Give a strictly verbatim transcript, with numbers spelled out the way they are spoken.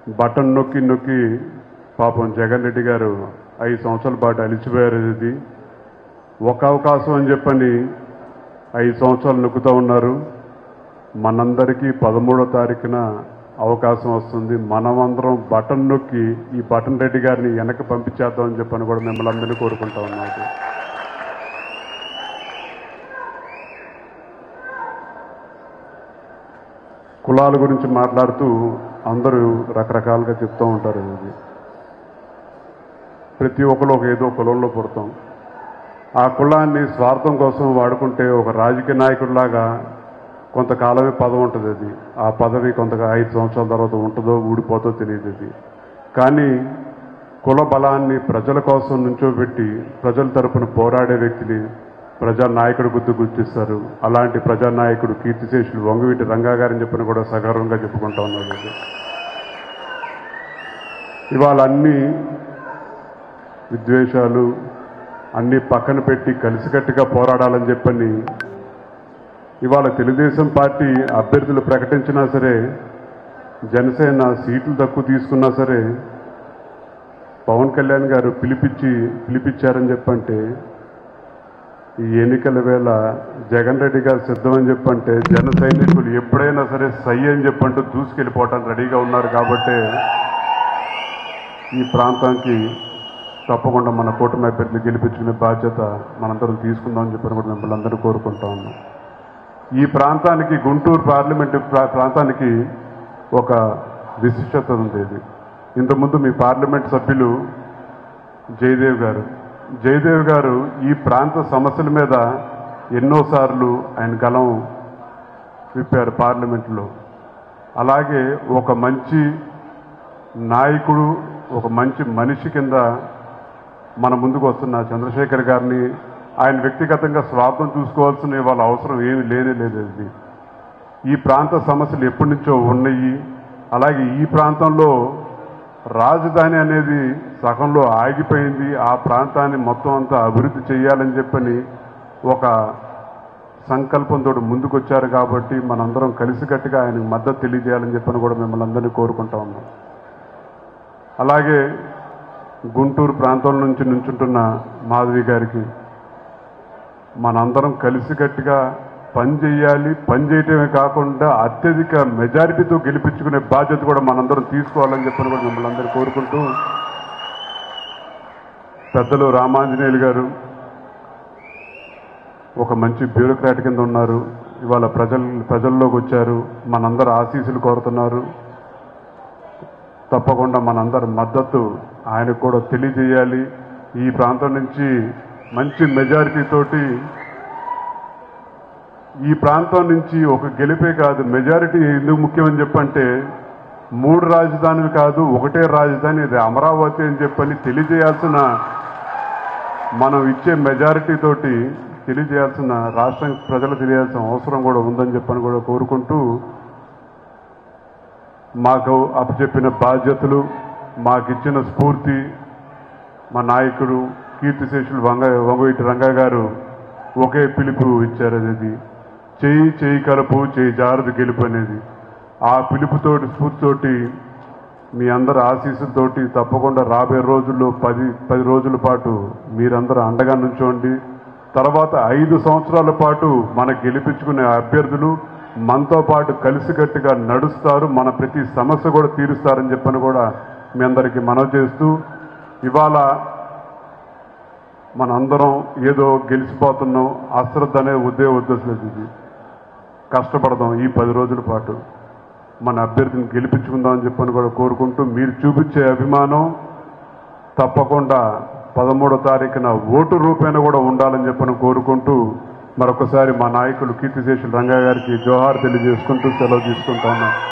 Button నొక్కి నొక్కి పాపం జగన్ రెడ్డి గారు ఐదు సంవత్సరాల పాటు అలిచిపోయారు. ఇది ఒక అవకాశం అని చెప్పని ఐదు సంవత్సరాలు నొక్కుతూ ఉన్నారు. మనందరికీ పదమూడో తారీఖున అవకాశం వస్తుంది. మనమందరం బటన్ నొక్కి ఈ బటన్ రెడ్డి గారిని వెనక్కి పంపించేద్దామని చెప్పని కూడా మిమ్మల్ని అందరినీ కోరుకుంటా ఉన్నాను. కులాల గురించి మాట్లాడుతూ అందరూ రకరకాలుగా చెప్తూ ఉంటారు. ఇది ప్రతి ఒక్కరు ఒక ఏదో కులంలో పుడతాం. ఆ కులాన్ని స్వార్థం కోసం వాడుకుంటే ఒక రాజకీయ నాయకుడిలాగా కొంతకాలమే పదవి ఉంటుంది. అది ఆ పదవి కొంతగా ఐదు సంవత్సరాల తర్వాత ఉంటుందో ఊడిపోతో తెలియదు. అది కానీ కుల బలాన్ని ప్రజల కోసం నుంచోబెట్టి ప్రజల తరపున పోరాడే వ్యక్తిని ప్రజా నాయకుడు గుర్తు గుర్తిస్తారు. అలాంటి ప్రజానాయకుడు కీర్తిశేషులు వంగవీటి రంగా గారని చెప్పిన కూడా సగర్వంగా చెప్పుకుంటా ఉన్నారు. ఇవాళ అన్ని విద్వేషాలు అన్నీ పక్కన పెట్టి కలిసికట్టుగా పోరాడాలని చెప్పని ఇవాళ తెలుగుదేశం పార్టీ అభ్యర్థులు ప్రకటించినా సరే, జనసేన సీట్లు తక్కువ తీసుకున్నా సరే, పవన్ కళ్యాణ్ గారు పిలిపించి పిలిపించారని చెప్పంటే, ఈ ఎన్నికల వేళ జగన్ రెడ్డి గారు సిద్ధమని చెప్పంటే జన సైనికులు ఎప్పుడైనా సరే సై అని చెప్పంటూ దూసుకెళ్ళిపోవటానికి రెడీగా ఉన్నారు. కాబట్టి ఈ ప్రాంతానికి తప్పకుండా మన కూటమి అభ్యర్థులు గెలిపించుకునే బాధ్యత మనందరం తీసుకుందామని చెప్పని కూడా మిమ్మల్ని అందరూ కోరుకుంటా ఉన్నాం. ఈ ప్రాంతానికి గుంటూరు పార్లమెంటు ప్రాంతానికి ఒక విశిష్టత ఉంది. ఇది ఇంతకుముందు మీ పార్లమెంట్ సభ్యులు జయదేవ్ గారు జయదేవ్ గారు ఈ ప్రాంత సమస్యల మీద ఎన్నోసార్లు ఆయన గలం విప్పారు పార్లమెంట్లో. అలాగే ఒక మంచి నాయకుడు, ఒక మంచి మనిషి కింద మన ముందుకు వస్తున్న చంద్రశేఖర్ గారిని ఆయన వ్యక్తిగతంగా స్వార్థం చూసుకోవాల్సిన వాళ్ళ అవసరం ఏమీ లేనే లేదు. ఇది ఈ ప్రాంత సమస్యలు ఎప్పటి నుంచో ఉన్నాయి. అలాగే ఈ ప్రాంతంలో రాజధాని అనేది సగంలో ఆగిపోయింది. ఆ ప్రాంతాన్ని మొత్తం అంతా అభివృద్ధి చేయాలని చెప్పని ఒక సంకల్పంతో ముందుకొచ్చారు. కాబట్టి మనందరం కలిసికట్టుగా ఆయనకు మద్దతు తెలియజేయాలని చెప్పని కూడా మిమ్మల్ని అందరినీ కోరుకుంటా ఉన్నాం. అలాగే గుంటూరు ప్రాంతం నుంచి నుంచుంటున్న మాధవి గారికి మనందరం కలిసికట్టుగా పని చేయాలి. పని చేయటమే కాకుండా అత్యధిక మెజారిటీతో గెలిపించుకునే బాధ్యత కూడా మనందరం తీసుకోవాలని చెప్పని కూడా మిమ్మల్ని అందరూ కోరుకుంటూ, పెద్దలు రామాంజనేయులు గారు ఒక మంచి బ్యూరోక్రాట్ కింద ఉన్నారు. ఇవాళ ప్రజల ప్రజల్లోకి వచ్చారు. మనందరూ ఆశీస్సులు కోరుతున్నారు. తప్పకుండా మనందరి మద్దతు ఆయనకు కూడా తెలియజేయాలి. ఈ ప్రాంతం నుంచి మంచి మెజారిటీతోటి ఈ ప్రాంతం నుంచి ఒక గెలిపే కాదు, మెజారిటీ ఎందుకు ముఖ్యమని చెప్పంటే మూడు రాజధానులు కాదు, ఒకటే రాజధాని, ఇది అమరావతి అని చెప్పని తెలియజేయాల్సిన, మనం ఇచ్చే మెజారిటీ తోటి తెలియజేయాల్సిన, రాష్ట్రం ప్రజలు తెలియాల్సిన అవసరం కూడా ఉందని చెప్పని కూడా కోరుకుంటూ, మాకు అప్పచెప్పిన బాధ్యతలు, మాకిచ్చిన స్ఫూర్తి మా నాయకుడు కీర్తిశేషులు వంగ వంగవీటి రంగా గారు ఒకే పిలుపు ఇచ్చారు. అనేది చేయి చేయి కలుపు, చేయి జారదు గెలుపు అనేది. ఆ పిలుపుతోటి స్ఫూర్తితోటి మీ అందరి ఆశీస్సులతోటి తప్పకుండా రాబోయే రోజుల్లో పది పది రోజుల పాటు మీరందరూ అండగా నుంచోండి. తర్వాత ఐదు సంవత్సరాల పాటు మనకు గెలిపించుకునే అభ్యర్థులు మనతో పాటు కలిసికట్టుగా నడుస్తారు. మన ప్రతి సమస్య కూడా తీరుస్తారని చెప్పని కూడా మీ అందరికీ మనవి చేస్తూ, ఇవాళ మనందరం ఏదో గెలిచిపోతున్నాం అశ్రద్ధ అనే ఉద్దే ఉద్దేశం లేదు. ఇది కష్టపడదాం. ఈ పది రోజుల పాటు మన అభ్యర్థిని గెలిపించుకుందామని చెప్పని కూడా కోరుకుంటూ, మీరు చూపించే అభిమానం తప్పకుండా పదమూడో తారీఖున ఓటు రూపేణ కూడా ఉండాలని చెప్పని కోరుకుంటూ, మరొకసారి మా నాయకులు కీర్తిశేషులు రంగా గారికి జోహార్ తెలియజేసుకుంటూ సెలవు తీసుకుంటా ఉన్నాం.